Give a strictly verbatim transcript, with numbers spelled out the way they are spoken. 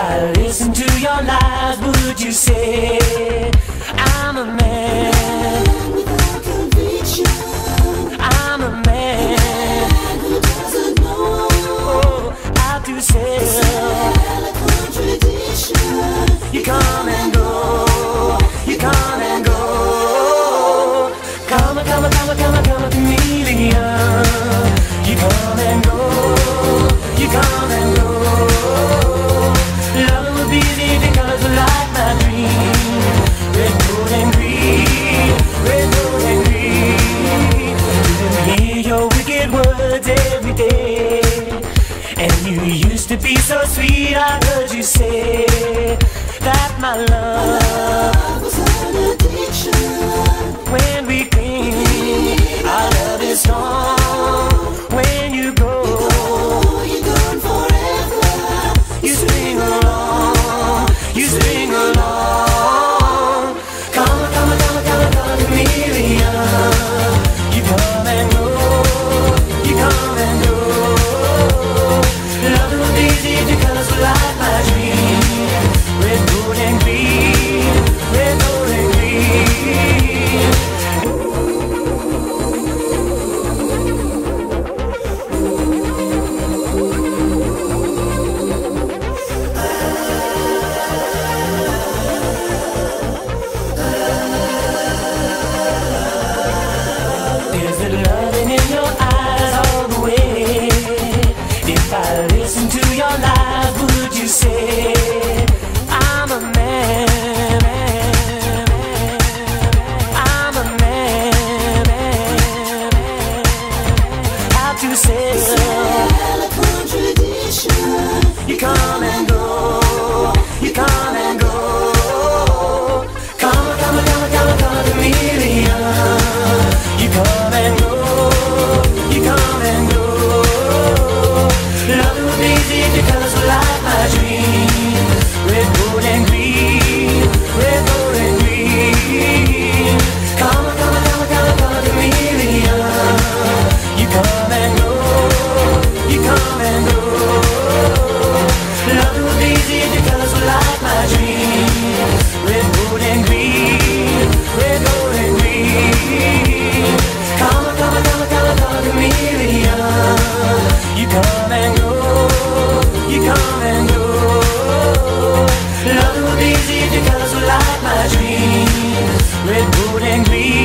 I listen to your lies, would you say I'm a man without conviction? I'm a man who doesn't know oh, how to sell. Contradiction. You come and go, you come and go. Come, come, come, come, come, chameleon. You come and go, you come and go. Love will be the colors like my dream. Red, gold, and green, red, gold, and green. You hear your wicked words every day. And you used to be so sweet, I heard you say that my love was an addiction. When we cling, our love is strong. When you go, you're gone forever. You sing along, you sing along. Come, come, come, come, come, chameleon. You come and go, you come and go. Love will be the colors like my dream. Red, gold, and green, red, gold, and green. There's the loving in your eyes all the way. If I listen to your lies, would you say I'm a man, man, man, I'm a man, man, man. How to sell a contradiction. You come and go, you come and go. Come, come, come, come, come, chameleon. You come and go, you come and go. Love will be the colors like my dream. Red, gold, and green, red, gold, and green. Come, come, come, come, come, chameleon. You come and go, you come and go. Love will be the colors like my dream. Red, gold, and green, red, gold, and green. Come, come, come, come, come, chameleon. You come and go, you come and go. Love will be the colors like my dream. Red, gold, and green.